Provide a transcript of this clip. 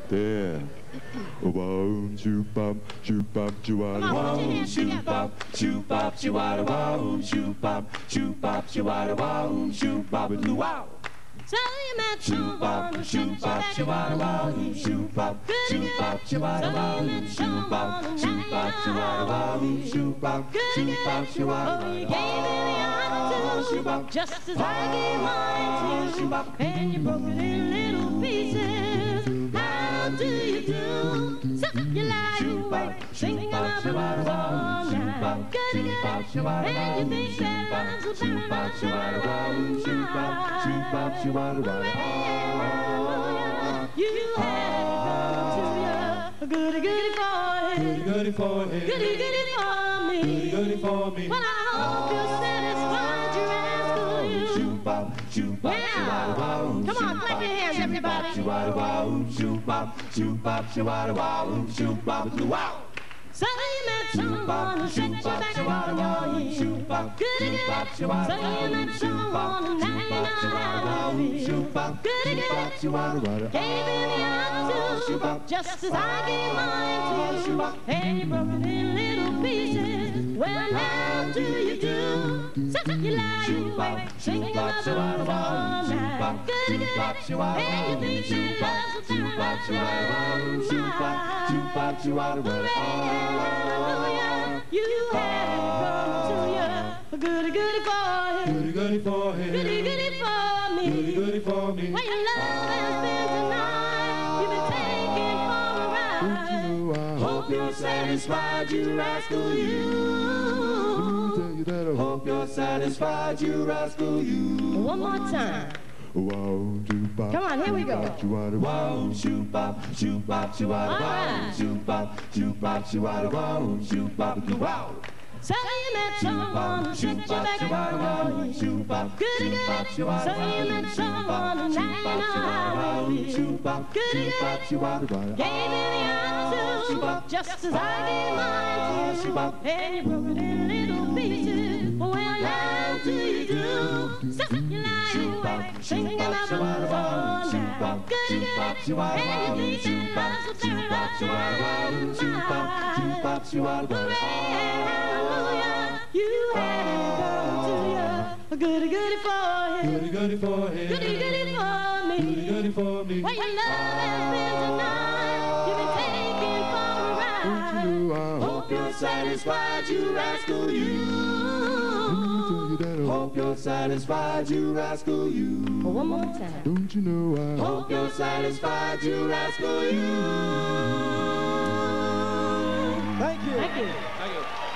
there. Wow, shoot bop, chihuahua. Wow, shoot bop, chihuahua. Wow, shoot bop, chihuahua. Wow, shoot bop, wow. So you met Shoot bop, chihuahua. Wow, shoot bop, chihuahua. Wow, shoot bop, chihuahua. Shoot bop, chihuahua. Oh, you gave me the attitude, just as I gave mine to you, and you broke it in little pieces. How do you do? So you lie awake, singing my blues all night. Goody, goody, and you think that I'm so very much you had it come to you. Goody, goody for him. Goody for him. Goody, goody for me. Goody for me. Well, I hope you're satisfied, your rascal, you. Shoot bop, shoot bop, Yeah. Come on, clap your hands, everybody. Shoot bop, shoot bop, shoot bop, wow. So you met someone who stretched you back on your heels. Goody, goody. So you met someone who now you know how to feel. Goody, goody. Gave me the attitude, just as I gave mine to you. And you broke it in little pieces. Well, how do you do? So you lie awake, singing about the blues all night. Goody, goody. And you think that love's a hallelujah, you had it come to you. Goody, goody for him. Goody, goody for him. Goody, goody for me. Goody, goody for me. Well, your love has been tonight. You've been taken for a ride. Hope you're satisfied, you rascal, you. Hope you're satisfied, you rascal, you. One more time. Wow, shoot bop. Come on, here we go. Wow, shoot bop, wow, shoot bop, wow, shoot bop, wow. So you met someone who stretched you back on your heels. Goody, goody. So you met someone who now you know how to feel. Goody, goody. Gave me the attitude, just as I gave mine to you. And you broke it in little pieces. Well, how do you do? So you lie awake, singing about the blues all night. Goody, goody. And you think that love's a very much hallelujah, you had it come to you. Goody, goody for him. Goody, goody for him. Goody, goody for me. Goody, goody for me. Well, your love has been tonight. You've been taken for a ride. Hope you're satisfied, you rascal, you. Hope you're satisfied, you rascal, you. One more time. Don't you know I Hope you're satisfied, you rascal, you. Thank you. Thank you.